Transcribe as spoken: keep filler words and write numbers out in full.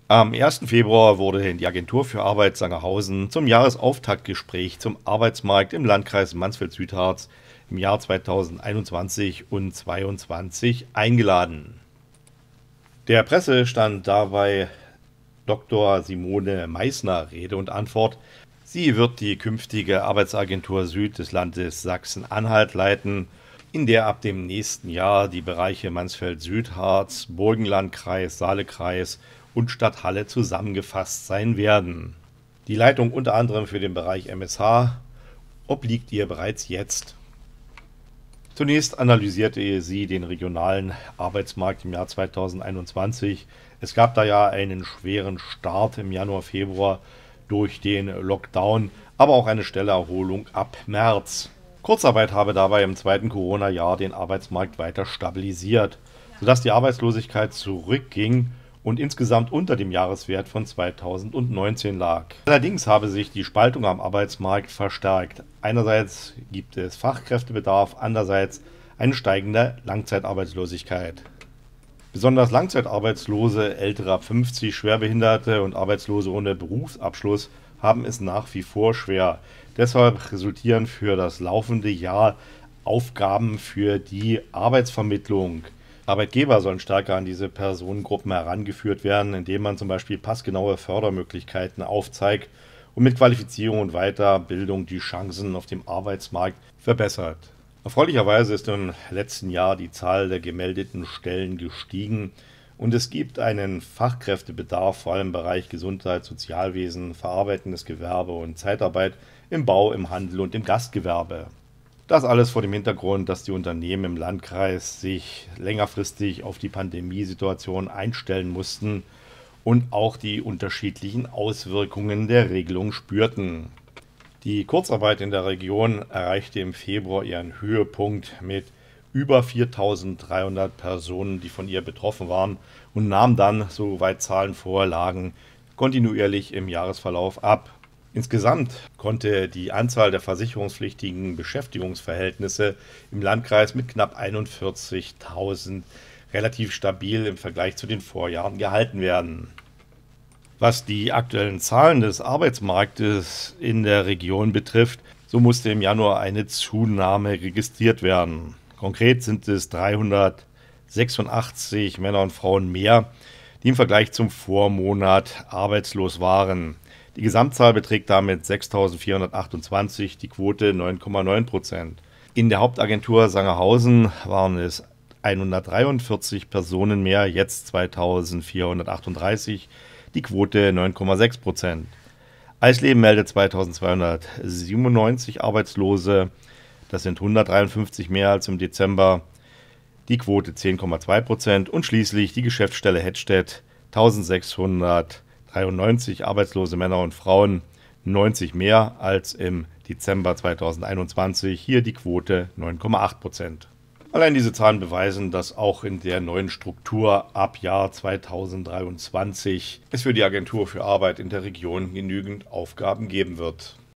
Am ersten Februar wurde die Agentur für Arbeit Sangerhausen zum Jahresauftaktgespräch zum Arbeitsmarkt im Landkreis Mansfeld-Südharz im Jahr zweitausendeinundzwanzig und zweitausendzweiundzwanzig eingeladen. Der Presse stand dabei Doktor Simone Meissner Rede und Antwort. Sie wird die künftige Arbeitsagentur Süd des Landes Sachsen-Anhalt leiten, in der ab dem nächsten Jahr die Bereiche Mansfeld-Südharz, Burgenlandkreis, Saalekreis und Stadt Halle zusammengefasst sein werden. Die Leitung unter anderem für den Bereich M S H obliegt ihr bereits jetzt. Zunächst analysierte sie den regionalen Arbeitsmarkt im Jahr zweitausendeinundzwanzig. Es gab da ja einen schweren Start im Januar, Februar durch den Lockdown, aber auch eine schnelle Erholung ab März. Kurzarbeit habe dabei im zweiten Corona-Jahr den Arbeitsmarkt weiter stabilisiert, sodass die Arbeitslosigkeit zurückging und insgesamt unter dem Jahreswert von zweitausendneunzehn lag. Allerdings habe sich die Spaltung am Arbeitsmarkt verstärkt. Einerseits gibt es Fachkräftebedarf, andererseits eine steigende Langzeitarbeitslosigkeit. Besonders Langzeitarbeitslose, Ältere ab fünfzig, Schwerbehinderte und Arbeitslose ohne Berufsabschluss haben es nach wie vor schwer. Deshalb resultieren für das laufende Jahr Aufgaben für die Arbeitsvermittlung. Arbeitgeber sollen stärker an diese Personengruppen herangeführt werden, indem man zum Beispiel passgenaue Fördermöglichkeiten aufzeigt und mit Qualifizierung und Weiterbildung die Chancen auf dem Arbeitsmarkt verbessert. Erfreulicherweise ist im letzten Jahr die Zahl der gemeldeten Stellen gestiegen und es gibt einen Fachkräftebedarf, vor allem im Bereich Gesundheit, Sozialwesen, verarbeitendes Gewerbe und Zeitarbeit im Bau, im Handel und im Gastgewerbe. Das alles vor dem Hintergrund, dass die Unternehmen im Landkreis sich längerfristig auf die Pandemiesituation einstellen mussten und auch die unterschiedlichen Auswirkungen der Regelung spürten. Die Kurzarbeit in der Region erreichte im Februar ihren Höhepunkt mit über viertausenddreihundert Personen, die von ihr betroffen waren, und nahm dann, soweit Zahlen vorlagen, kontinuierlich im Jahresverlauf ab. Insgesamt konnte die Anzahl der versicherungspflichtigen Beschäftigungsverhältnisse im Landkreis mit knapp einundvierzigtausend relativ stabil im Vergleich zu den Vorjahren gehalten werden. Was die aktuellen Zahlen des Arbeitsmarktes in der Region betrifft, so musste im Januar eine Zunahme registriert werden. Konkret sind es dreihundertsechsundachtzig Männer und Frauen mehr, die im Vergleich zum Vormonat arbeitslos waren. Die Gesamtzahl beträgt damit sechstausendvierhundertachtundzwanzig, die Quote neun Komma neun Prozent. In der Hauptagentur Sangerhausen waren es hundertdreiundvierzig Personen mehr, jetzt zweitausendvierhundertachtunddreißig, die Quote neun Komma sechs Prozent. Eisleben meldet zweitausendzweihundertsiebenundneunzig Arbeitslose, das sind hundertdreiundfünfzig mehr als im Dezember, die Quote zehn Komma zwei Prozent und schließlich die Geschäftsstelle Hettstedt eintausendsechshundertdreiundneunzig arbeitslose Männer und Frauen, neunzig mehr als im Dezember zweitausendeinundzwanzig, hier die Quote neun Komma acht Prozent. Allein diese Zahlen beweisen, dass auch in der neuen Struktur ab Jahr zweitausenddreiundzwanzig es für die Agentur für Arbeit in der Region genügend Aufgaben geben wird.